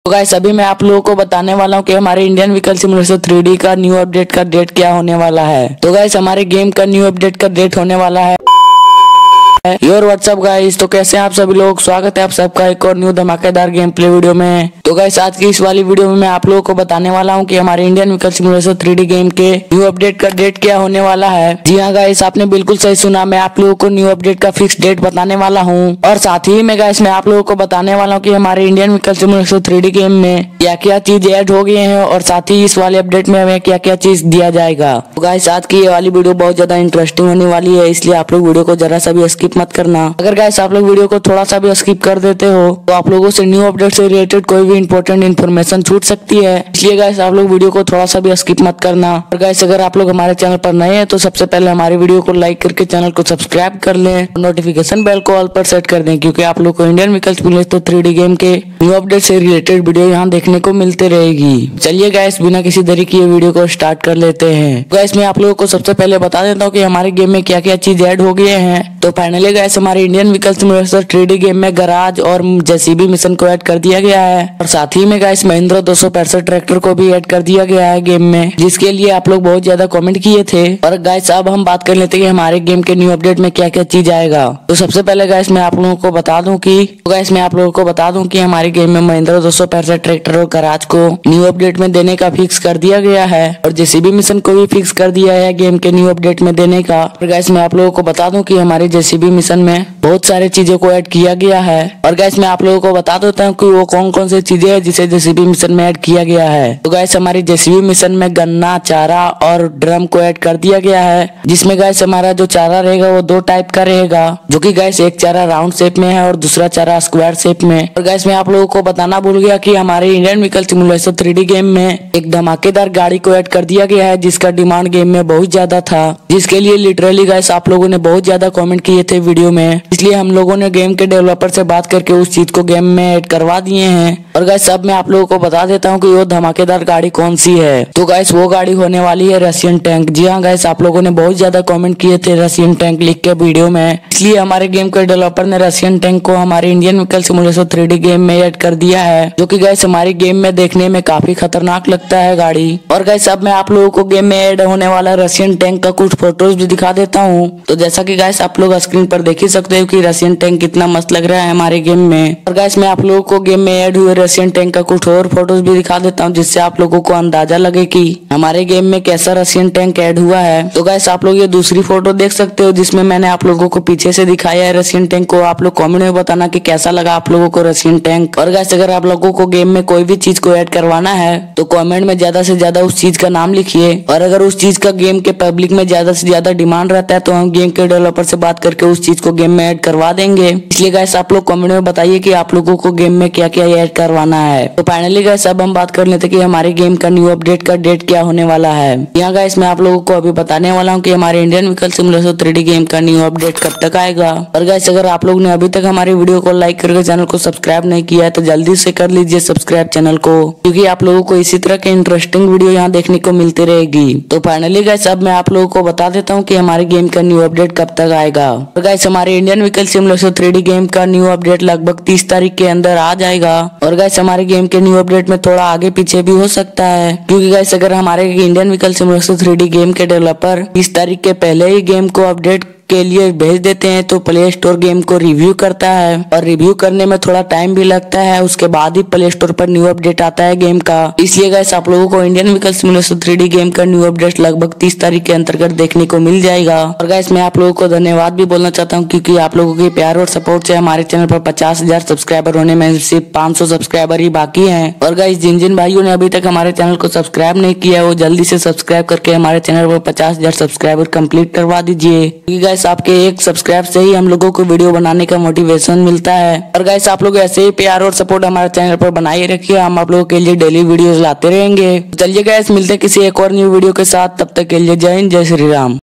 तो गाइस अभी मैं आप लोगों को बताने वाला हूँ कि हमारे इंडियन व्हीकल सिमुलेटर 3D का न्यू अपडेट का डेट क्या होने वाला है। तो गाइस हमारे गेम का न्यू अपडेट का डेट होने वाला है योर व्हाट्सअप गाइस। तो कैसे हैं आप सभी लोग, स्वागत है आप सबका एक और न्यू धमाकेदार गेम प्ले वीडियो में। तो गाइस आज की इस वाली वीडियो में मैं आप लोगों को बताने वाला हूं कि हमारे Indian vehicle simulator 3D game के न्यू अपडेट का डेट क्या होने वाला है। जी हाँ गाइस, आपने बिल्कुल सही सुना, मैं आप लोगों को न्यू अपडेट का फिक्स डेट बताने वाला हूँ। और साथ ही में गाइस मैं आप लोगों को बताने वाला हूँ कि हमारे Indian vehicle simulator 3D game में क्या क्या चीज ऐड हो गए हैं और साथ ही इस वाले अपडेट में हमें क्या क्या चीज दिया जाएगा। तो गाइस आज की ये वाली वीडियो बहुत ज्यादा इंटरेस्टिंग होने वाली है, इसलिए आप लोग वीडियो को जरा सा भी स्किप मत करना। अगर गाइस आप लोग वीडियो को थोड़ा सा भी स्किप कर देते हो तो आप लोगों से न्यू अपडेट से रिलेटेड कोई भी इंपॉर्टेंट इन्फॉर्मेशन छूट सकती है, इसलिए गाइस आप लोग वीडियो को थोड़ा सा भी स्किप मत करना। और गाइस अगर आप लोग हमारे चैनल पर नए हैं तो सबसे पहले हमारे वीडियो को लाइक करके चैनल को सब्सक्राइब कर लें और नोटिफिकेशन बेल को ऑल पर सेट कर दें, क्योंकि आप लोग को Indian vehicle simulator 3D game के न्यू अपडेट से रिलेटेड वीडियो यहाँ देखने को मिलते रहेगी। चलिए गाइस बिना किसी देरी किए वीडियो को स्टार्ट कर लेते हैं। गाइस मैं आप लोगों को सबसे पहले बता देता हूँ कि हमारे गेम में क्या क्या चीज ऐड हो गए हैं। तो फाइनली गाइस हमारे Indian vehicle simulator 3D game में गराज और जेसीबी मिशन को ऐड कर दिया गया है और साथ ही में गाइस महिंद्रा 265 ट्रैक्टर को भी ऐड कर दिया गया है गेम में, जिसके लिए आप लोग बहुत ज्यादा कमेंट किए थे। और गाइस अब हम बात कर लेते हैं कि हमारे गेम के न्यू अपडेट में क्या क्या चीज आएगा। तो सबसे पहले गाइस मैं आप लोगों को बता दूं कि हमारे गेम में महिंद्रा 265 ट्रैक्टर और गराज को न्यू अपडेट में देने का फिक्स कर दिया गया है और जेसीबी मिशन को भी फिक्स कर दिया है गेम के न्यू अपडेट में देने का। और गाइस मैं आप लोगों को बता दूं कि हमारे जेसीबी मिशन में बहुत सारे चीजों को ऐड किया गया है। और गाइस मैं आप लोगों को बता देता हूँ कि वो कौन कौन सी चीजें हैं जिसे जेसीबी मिशन में ऐड किया गया है। तो गाइस हमारी जेसीबी मिशन में गन्ना, चारा और ड्रम को ऐड कर दिया गया है, जिसमें गाइस हमारा जो चारा रहेगा वो दो टाइप का रहेगा, जो कि गाइस एक चारा राउंड शेप में है और दूसरा चारा स्क्वायर शेप में। और गाइस मैं आप लोगों को बताना भूल गया कि हमारे Indian vehicle simulator 3D game में एक धमाकेदार गाड़ी को ऐड कर दिया गया है, जिसका डिमांड गेम में बहुत ज्यादा था, जिसके लिए लिटरली गाइस आप लोगों ने बहुत ज्यादा कमेंट किए थे वीडियो में, इसलिए हम लोगों ने गेम के डेवलपर से बात करके उस चीज को गेम में ऐड करवा दिए हैं। और गाइस अब मैं आप लोगों को बता देता हूँ कि वो धमाकेदार गाड़ी कौन सी है। तो गाइस वो गाड़ी होने वाली है रशियन टैंक। जी हाँ गाइस, आप लोगों ने बहुत ज्यादा कमेंट किए थे रशियन टैंक लिख के वीडियो में, इसलिए हमारे गेम के डेवलपर ने रशियन टैंक को हमारे Indian vehicle simulator 3D game में ऐड कर दिया है, जो कि गाइस हमारी गेम में देखने में काफी खतरनाक लगता है गाड़ी। और गाइस अब मैं आप लोगों को गेम में ऐड होने वाला रशियन टैंक का कुछ फोटोज भी दिखा देता हूँ। तो जैसा कि गाइस आप लोग स्क्रीन पर देख ही सकते हो कि रशियन टैंक कितना मस्त लग रहा है हमारे गेम में। और गाइस मैं आप लोगों को गेम में ऐड हुए रशियन टैंक का कुछ और फोटोज भी दिखा देता हूँ, जिससे आप लोगों को अंदाजा लगे कि हमारे गेम में कैसा रशियन टैंक ऐड हुआ है। तो गाइस आप लोग ये दूसरी फोटो देख सकते हो, जिसमें मैंने आप लोगों को पीछे से दिखाया है रशियन टैंक को। आप लोग कमेंट में बताना कि कैसा लगा आप लोगों को रशियन टैंक। और गाइस अगर आप लोगों को गेम में कोई भी चीज को ऐड करवाना है तो कमेंट में ज्यादा से ज्यादा उस चीज का नाम लिखिए, और अगर उस चीज का गेम के पब्लिक में ज्यादा से ज्यादा डिमांड रहता है तो हम गेम के डेवलपर से बात करके उस चीज को गेम में ऐड करवा देंगे। इसलिए गाइस आप लोग कमेंट में बताइए कि आप लोगों को गेम में क्या क्या ऐड करवाना है। तो फाइनली गाइस अब हम बात कर लेते हैं कि हमारे गेम का न्यू अपडेट का डेट क्या होने वाला है। यहाँ गाइस मैं आप लोगों को अभी बताने वाला हूँ कि हमारे Indian vehicle simulator 3D game का न्यू अपडेट कब तक आएगा। और गाइस अगर आप लोग ने अभी तक हमारी वीडियो को लाइक करके चैनल को सब्सक्राइब नहीं किया है तो जल्दी से कर लीजिए सब्सक्राइब चैनल को, क्योंकि आप लोगों को इसी तरह के इंटरेस्टिंग वीडियो यहाँ देखने को मिलती रहेगी। तो फाइनली गाइस अब मैं आप लोगों को बता देता हूँ कि हमारे गेम का न्यू अपडेट कब तक आएगा। और गाइस हमारे Indian vehicle simulator 3D game का न्यू अपडेट लगभग 30 तारीख के अंदर आ जाएगा। और गाइस हमारे गेम के न्यू अपडेट में थोड़ा आगे पीछे भी हो सकता है, क्योंकि गाइस अगर हमारे Indian vehicle simulator 3D game के डेवलपर 30 तारीख के पहले ही गेम को अपडेट के लिए भेज देते हैं तो प्ले स्टोर गेम को रिव्यू करता है, और रिव्यू करने में थोड़ा टाइम भी लगता है, उसके बाद ही प्ले स्टोर पर न्यू अपडेट आता है गेम का। इसलिए गाइस आप लोगों को Indian vehicle simulator 3D game का न्यू अपडेट लगभग 30 तारीख के अंतर्गत देखने को मिल जाएगा। और गाइस मैं आप लोगों को धन्यवाद भी बोलना चाहता हूँ, क्योंकि आप लोगों के प्यार और सपोर्ट से हमारे चैनल पर 50,000 सब्सक्राइबर होने में सिर्फ 500 सब्सक्राइबर ही बाकी है। और गाइस जिन जिन भाइयों ने अभी तक हमारे चैनल को सब्सक्राइब नहीं किया वो जल्दी से सब्सक्राइब करके हमारे चैनल पर 50,000 सब्सक्राइबर कंप्लीट करवा दीजिए, क्योंकि गाइस आपके एक सब्सक्राइब से ही हम लोगों को वीडियो बनाने का मोटिवेशन मिलता है। और गाइस आप लोग ऐसे ही प्यार और सपोर्ट हमारे चैनल पर बनाए रखिए, हम आप लोगों के लिए डेली वीडियोस लाते रहेंगे। चलिए गाइस मिलते हैं किसी एक और न्यू वीडियो के साथ, तब तक के लिए जय हिंद, जय श्री राम।